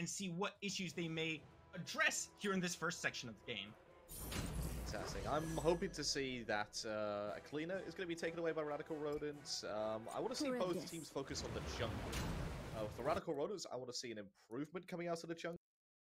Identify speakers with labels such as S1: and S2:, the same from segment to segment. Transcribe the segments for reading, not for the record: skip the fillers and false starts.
S1: and see what issues they may address here in this first section of the game.
S2: Fantastic. I'm hoping to see that Akilina is going to be taken away by Radical Rodents. I want to see both teams focus on the jungle. With the Radical Rodents, I want to see an improvement coming out of the jungle.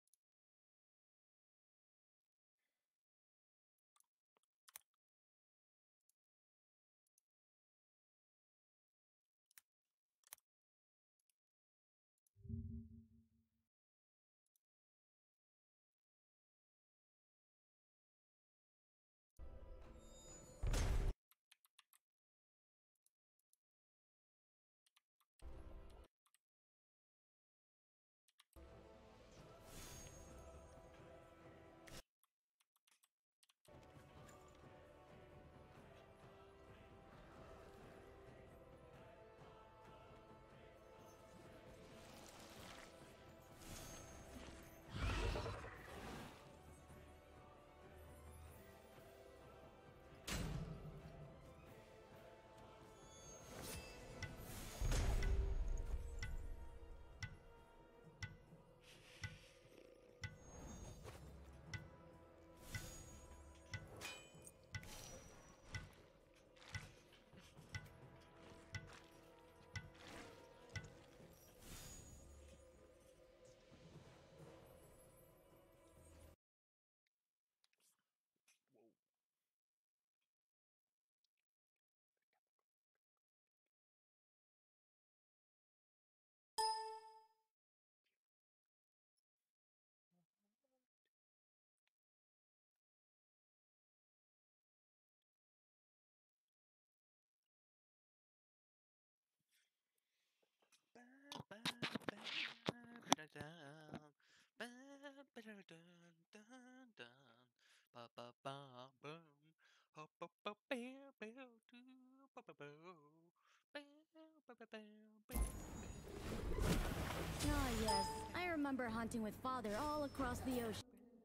S3: Ah, yes. I remember hunting with Father all across the ocean.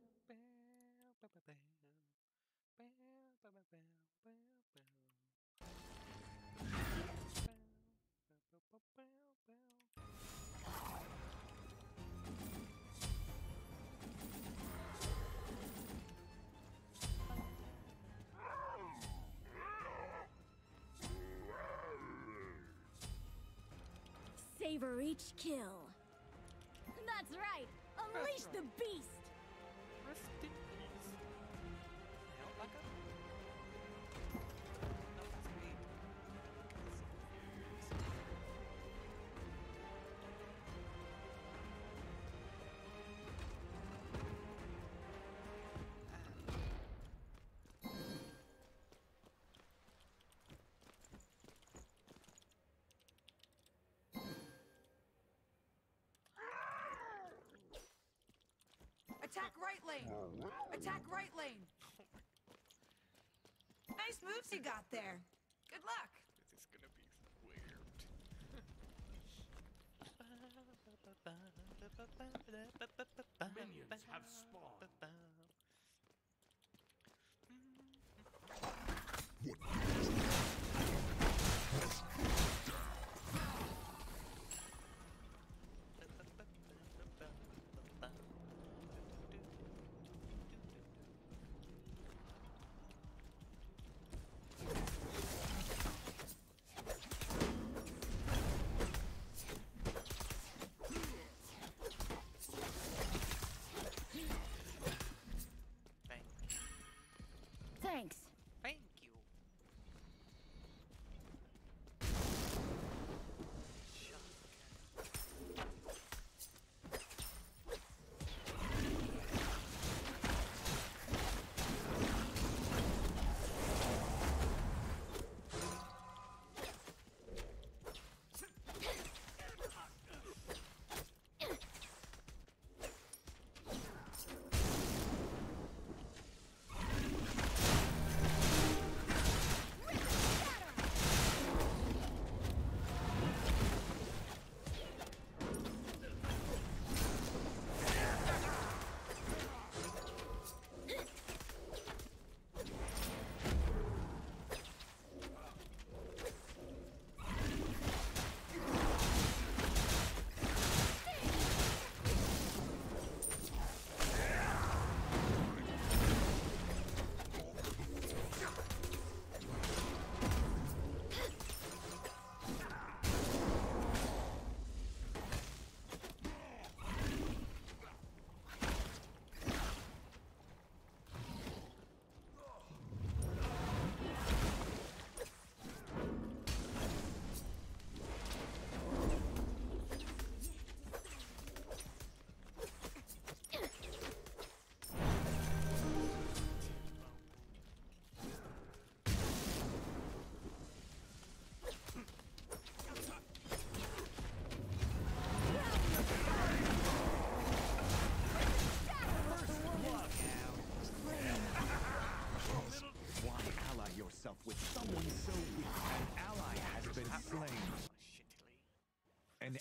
S3: Savor each kill. That's right! Unleash the beast!
S4: Rest in peace. Alpaca? No, that's me.
S5: Attack right lane! Attack right lane! Nice moves you got there. Good luck.
S4: This is gonna be weird.
S6: Minions have spawned.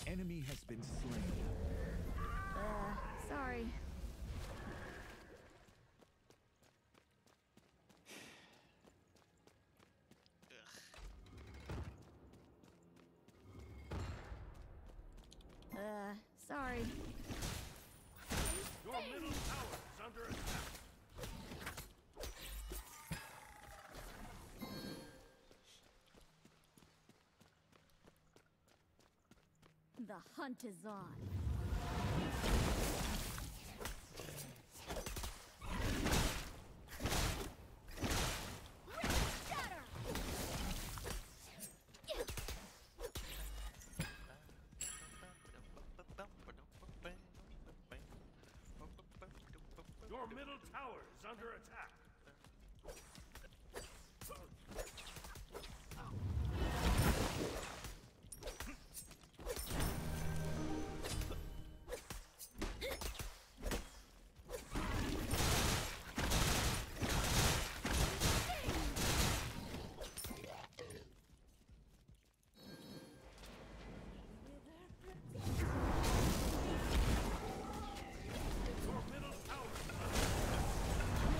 S6: An enemy has been slain.
S3: Sorry. Sorry.
S7: Your middle tower is under attack.
S3: The hunt is on.
S7: Your middle tower is under attack. Your middle tower is under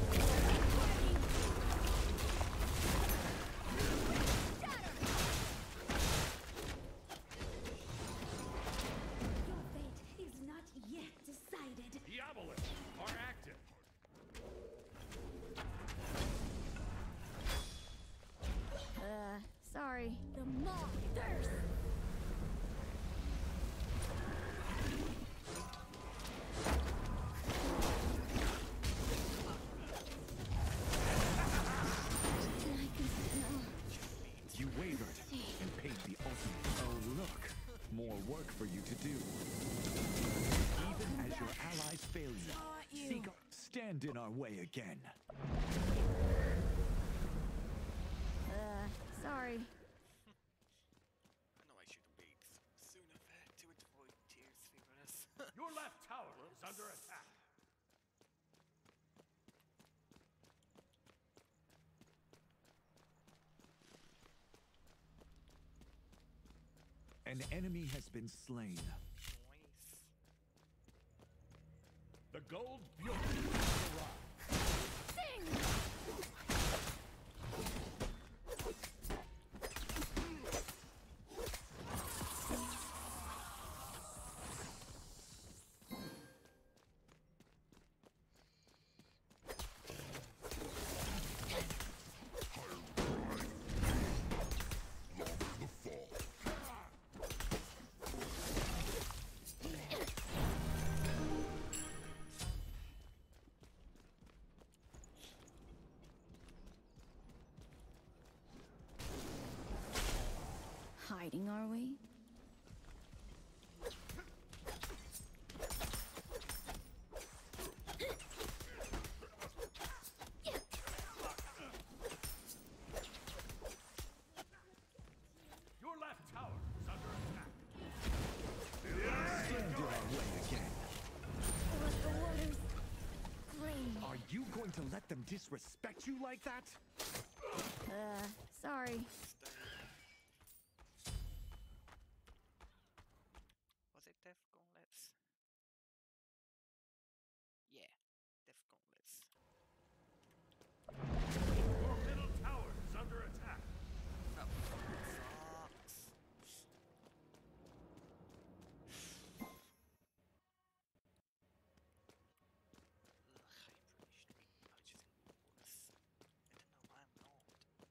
S3: Your fate is not yet decided.
S7: Diabolists are active.
S3: Sorry. The mob thirsts.
S6: You wavered and paid the ultimate. Oh, look. More work for you to do. Even as your allies fail you, seek stand in our way again.
S3: Sorry.
S4: I know I should wait sooner to avoid tears, Fibulus.
S7: Your left tower is under attack.
S6: An enemy has been slain.
S4: Nice.
S7: The gold Bjorn has arrived.
S3: Hiding, are we?
S7: Your left tower is under attack.
S6: Stand in our way again.
S3: Let the waters claim.
S6: Are you going to let them disrespect you like that?
S3: Sorry.
S4: Was it Death Gauntlets? Yeah, Death Gauntlets.
S7: Your middle tower is under attack.
S4: Oh, sucks. Ugh, I probably should be purchasing walls. I don't know why I'm not.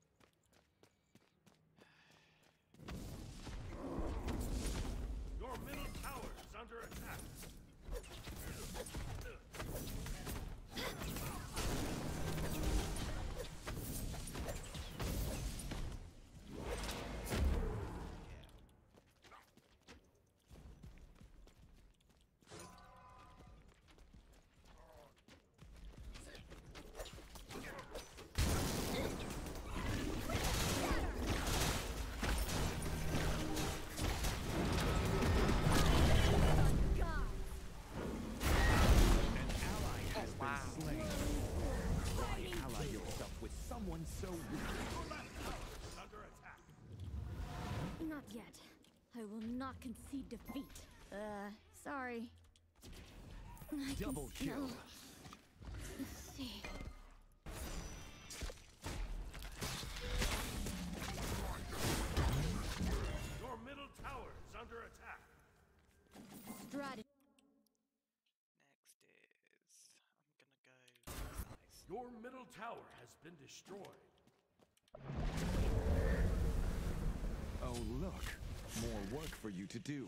S7: Your middle tower is under attack.
S3: God.
S6: An ally has been slain. Why ally yourself with someone so weak?
S7: Your left tower is under attack.
S3: Not yet. I will not concede defeat. Sorry. I can
S6: Double kill.
S3: smell the sea.
S7: Your middle tower is under attack.
S3: Strategy.
S4: Next is I'm gonna go nice.
S7: Your middle tower has been destroyed.
S6: Oh, look. More work for you to do.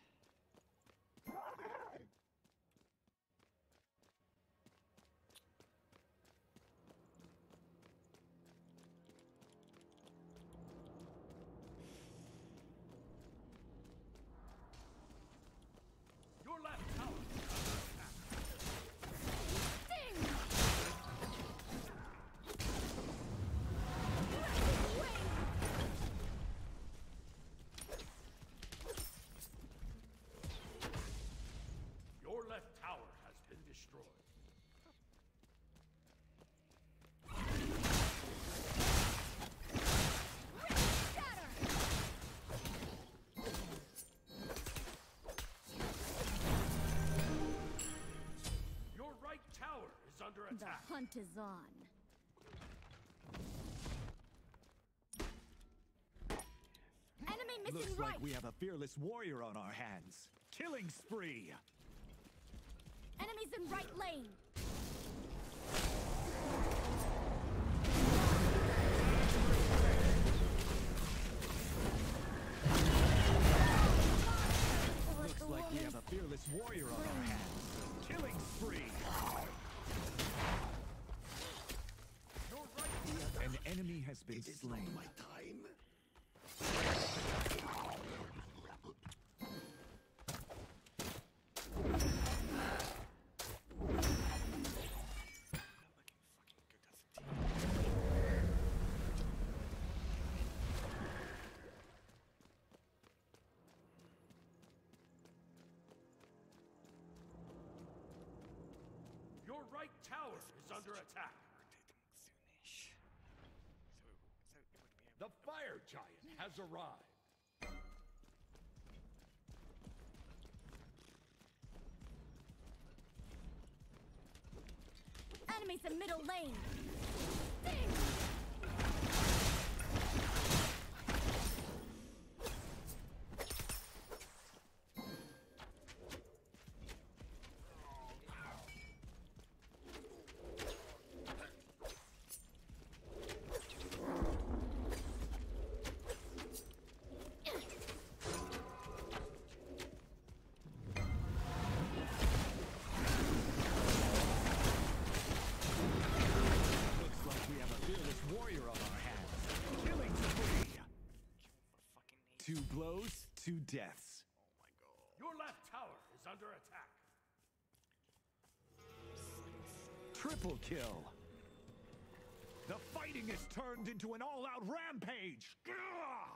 S7: Your left tower is under attack. Your left tower has been destroyed. Your right tower is under
S3: The
S7: attack.
S3: hunt is on. Enemy missing
S6: Looks
S3: right.
S6: like we have a fearless warrior on our hands. Killing spree.
S3: Enemies in right lane.
S6: Looks like we have a fearless warrior on our hands. Killing spree.
S7: Your right
S6: An enemy has been slain.
S7: Your right tower is under attack.
S4: Soonish. So it would be able
S7: The fire giant has arrived.
S3: Enemies in middle lane. Sting!
S6: Looks like we have a fearless warrior on our hands. Killing spree.
S4: for fucking need.
S6: 2 blows, 2 deaths.
S4: Oh my god.
S7: Your left tower is under attack.
S6: Triple kill. The fighting is turned into an all-out rampage. Gah!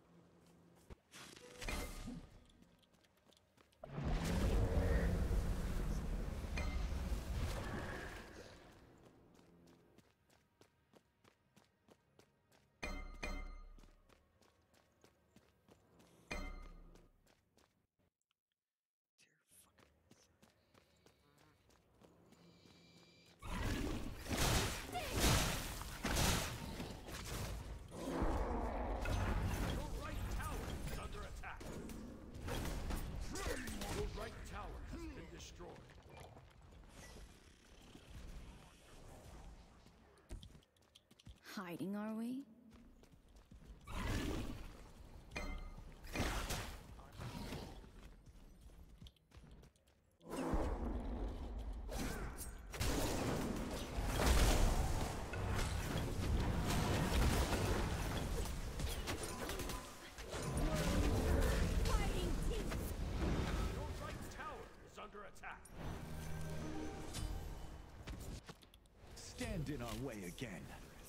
S7: Your right tower is under attack. Your right tower has been destroyed.
S3: Hiding, are we? Fighting teeth.
S7: Your right tower is under attack.
S6: Stand in our way again.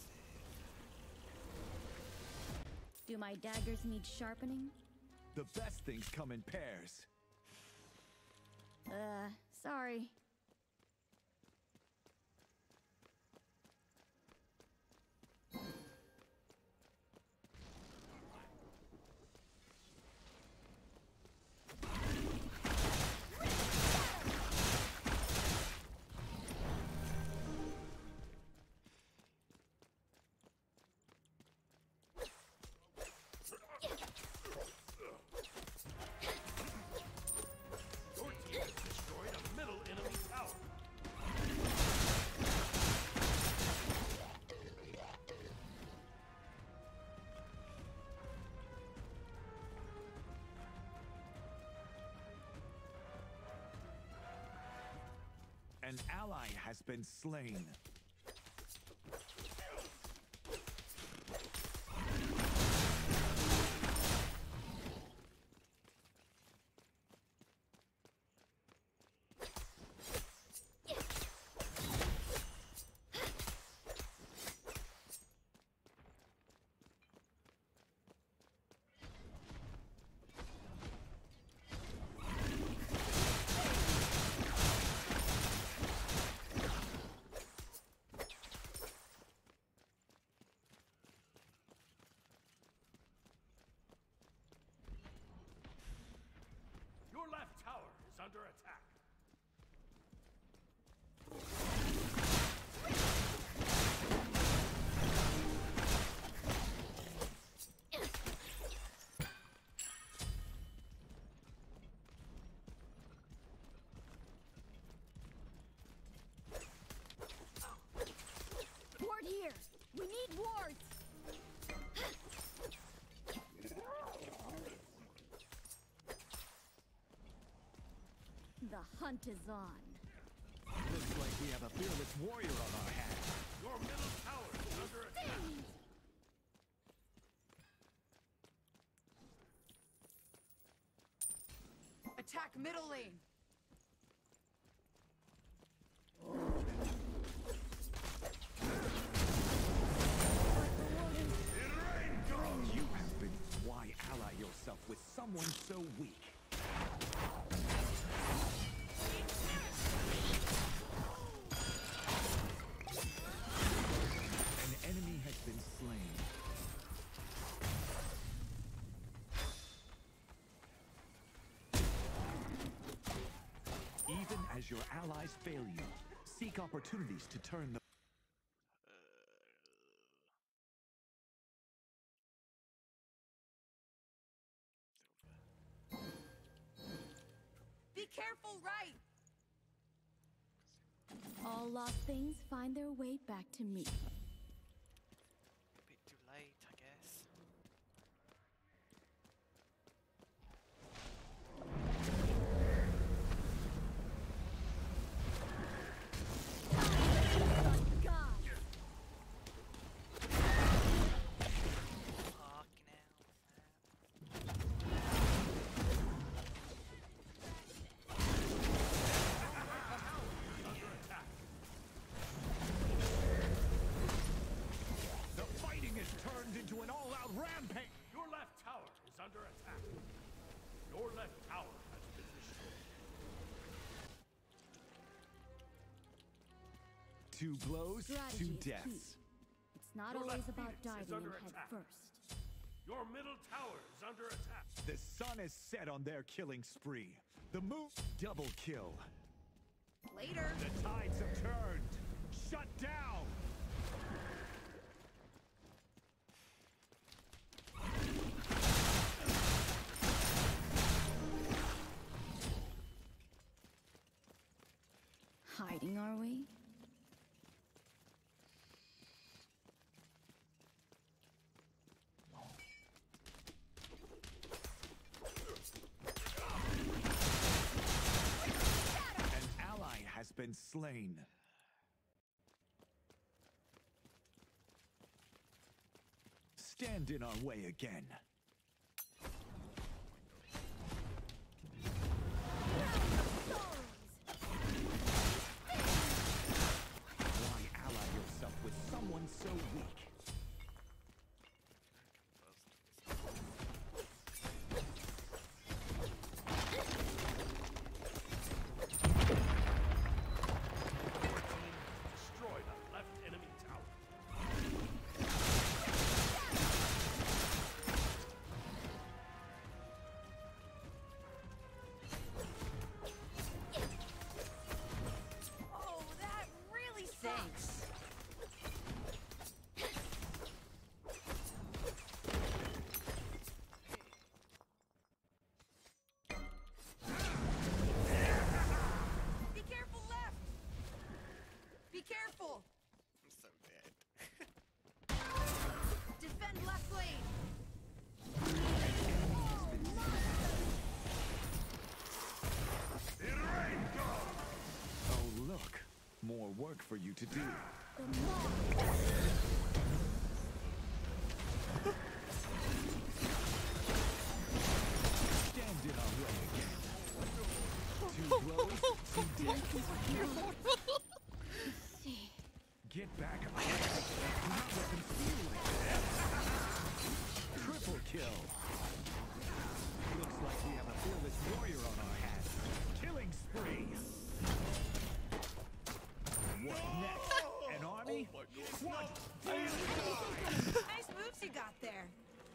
S3: Do my daggers need sharpening?
S6: The best things come in pairs.
S3: Sorry.
S6: An ally has been slain.
S7: Your left tower is under attack.
S3: Ward here! We need wards! The hunt is on.
S6: Looks like we have a fearless warrior on our hands.
S7: Your middle tower is under attack.
S5: Attack middle lane.
S6: You have been. Why ally yourself with someone so weak? An enemy has been slain. Even as your allies fail you, seek opportunities to turn the
S5: Be careful, right?
S3: All lost things find their way back to me.
S4: A bit too late, I guess.
S3: God!
S4: Fucking hell.
S6: The fighting is turned into an all-out rampage!
S7: Your left tower is under attack. Your left tower has been destroyed.
S6: Two blows,
S3: Strategy
S6: two
S3: is key.
S6: deaths.
S3: It's not
S7: Your
S3: always
S7: left
S3: about
S7: Phoenix is
S3: diving in
S7: under
S3: head
S7: attack.
S3: first.
S7: Your middle tower is under attack.
S6: The sun is set on their killing spree. The move double kill.
S5: Later.
S6: The tides have turned. Shut down.
S3: Hiding, are we?
S6: An ally has been slain. Stand in our way again. Why ally yourself with someone so weak?
S7: Destroy the left enemy tower.
S6: work for you to do.
S3: The mob.
S6: Stand in our way again. Two blows, two deaths.
S3: See.
S6: Get back up. Do not let them steal like that. Triple kill. Looks like we have a fearless warrior on our hands. Killing spree. What next? An army? What?
S5: Nice moves you got there.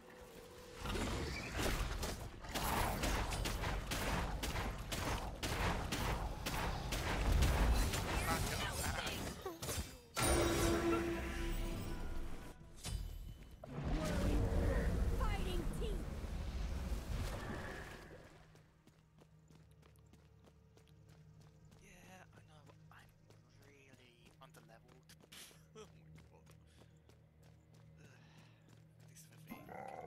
S3: Fighting teeth.
S4: Yeah, I know. I'm really underleveled. Oh my god. This fatigue.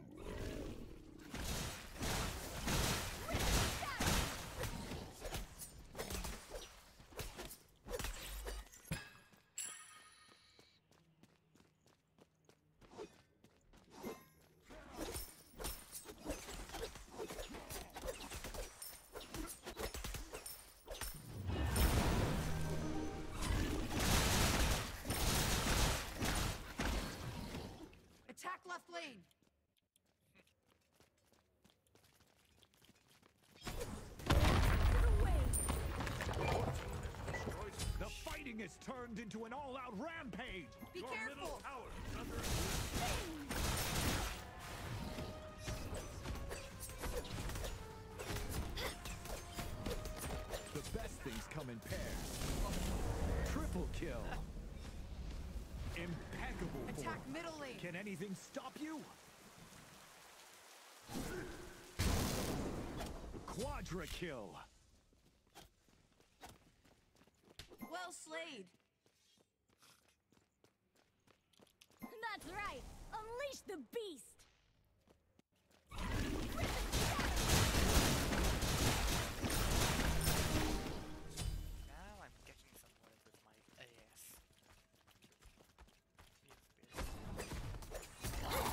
S5: Attack left lane.
S6: The fighting is turned into an all-out rampage.
S5: Be
S7: Your middle
S5: careful.
S7: tower is under attack.
S6: The best things come in pairs. Triple kill. Impeccable
S5: Attack
S6: form.
S5: middle lane.
S6: Can anything stop you? Quadra kill.
S5: Well slayed.
S3: That's right. Unleash the beast.
S4: Now I'm getting somewhere with my AS. Feels good.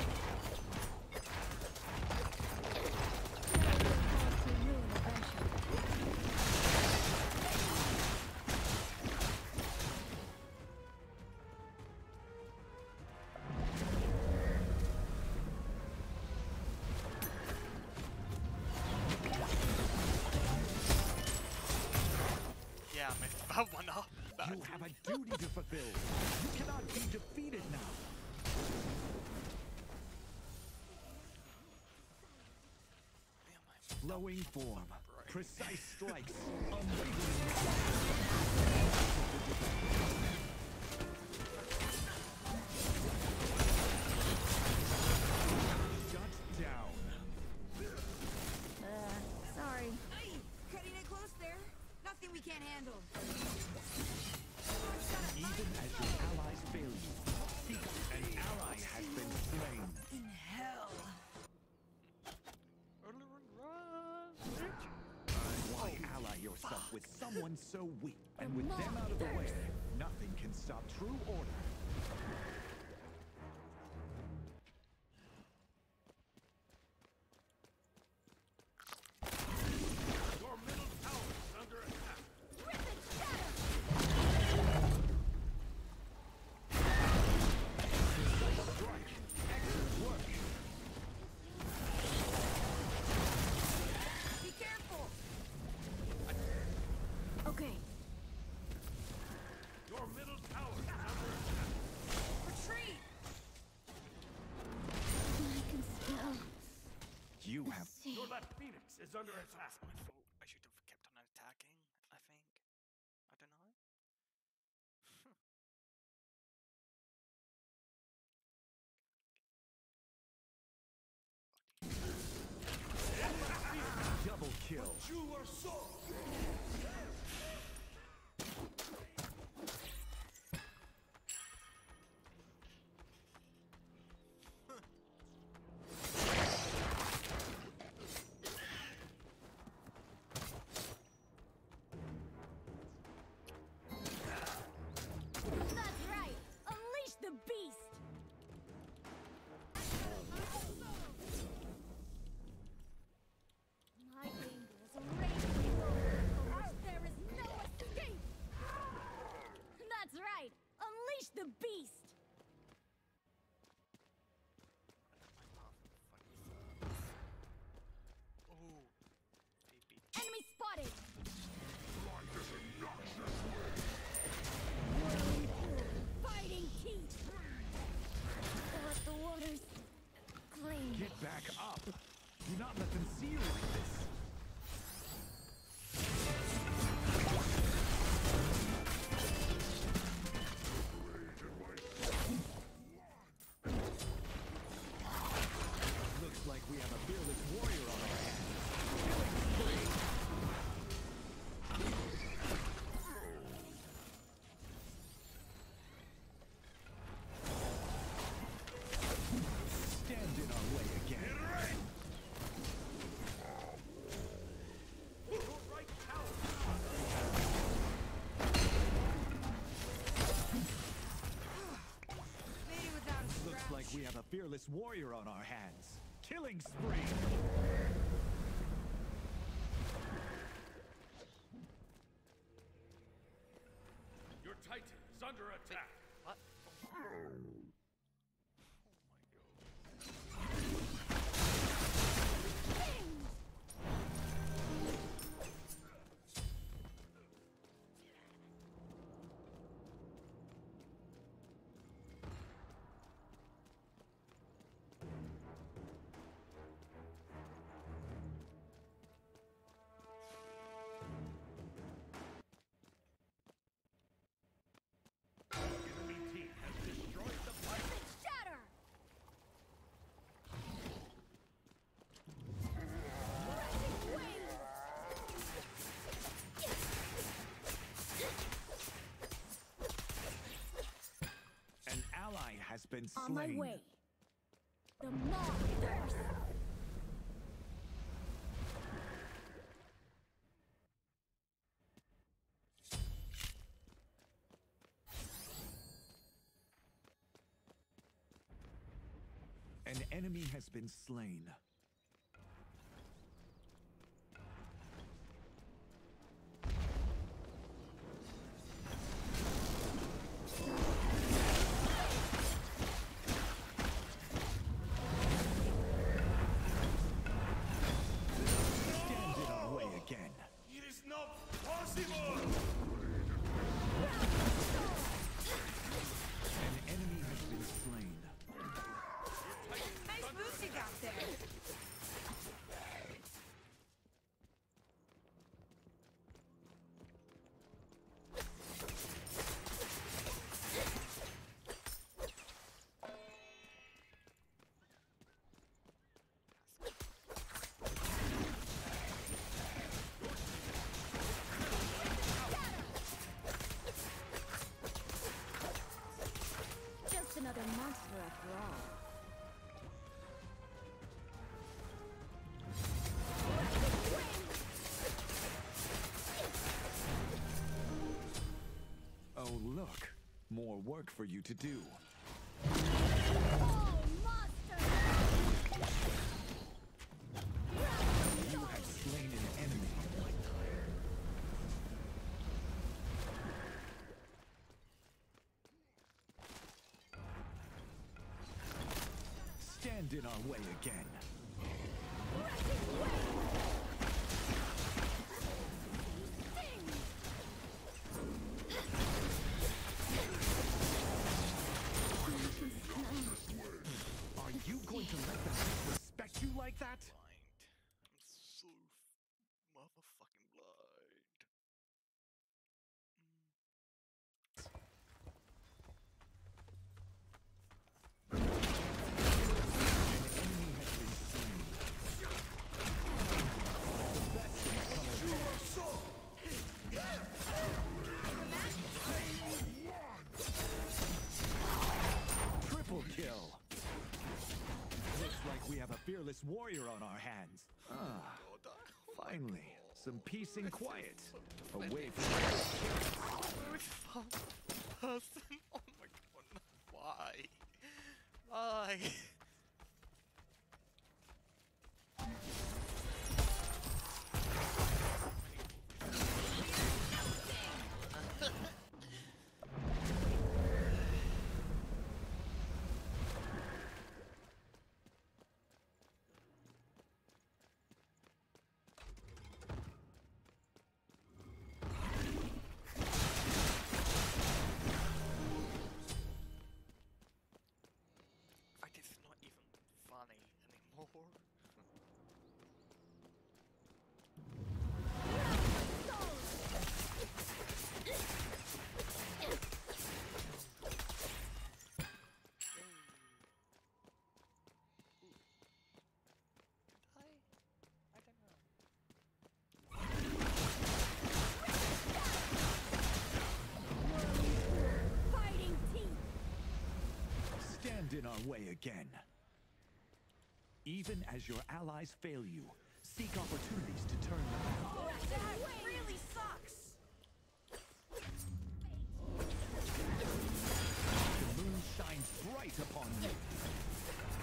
S4: Yeah, I missed about one up.
S6: You have a duty to fulfill. You cannot be defeated now. Flowing form. Precise strikes. Unwavering. Shut down.
S3: Sorry.
S5: Hey, cutting it close there. Nothing we can't handle.
S6: Even as your allies fail you, an ally has been slain.
S5: In hell.
S6: Why ally yourself with someone so weak? And with them out of the way, nothing can stop true order.
S7: Your middle tower is under attack.
S6: Strike. Excellent work.
S5: Be careful.
S3: Okay.
S7: Your middle tower is under attack.
S5: Retreat.
S3: I can smell.
S6: You have
S3: See.
S7: Your left phoenix is under attack.
S4: That's my fault. I should have kept on attacking, I think. I don't know.
S6: double kill.
S7: You are so.
S6: fearless warrior on our hands. Killing spree!
S7: Your Titan is under attack.
S4: What?
S7: Enemy team has destroyed the fight.
S3: Shatter!
S6: An ally has been slain.
S3: On my way. The monsters!
S6: An enemy has been slain. Stand in our way again.
S7: It is not possible.
S6: An enemy has been slain.
S5: Nice boost you got there.
S3: Just another monster after all.
S6: Oh, look. More work for you to do.
S3: Oh, monster!
S6: You have slain an enemy. Stand in our way again. Are you going to let them disrespect you like that?
S4: Blind. I'm so motherfucking blind.
S6: Triple kill. Looks like we have a fearless warrior on our hands. Ah, finally, some peace and quiet. Away from
S4: Person. Oh my god. Why? Why? Like it's not even funny anymore. I don't know.
S3: Fighting teeth!
S6: stand in our way again. Even as your allies fail you, seek opportunities to turn them around.
S5: That really sucks.
S6: The moon shines bright upon you.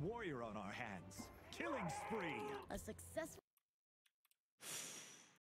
S6: warrior on our hands. Killing spree!
S3: A successful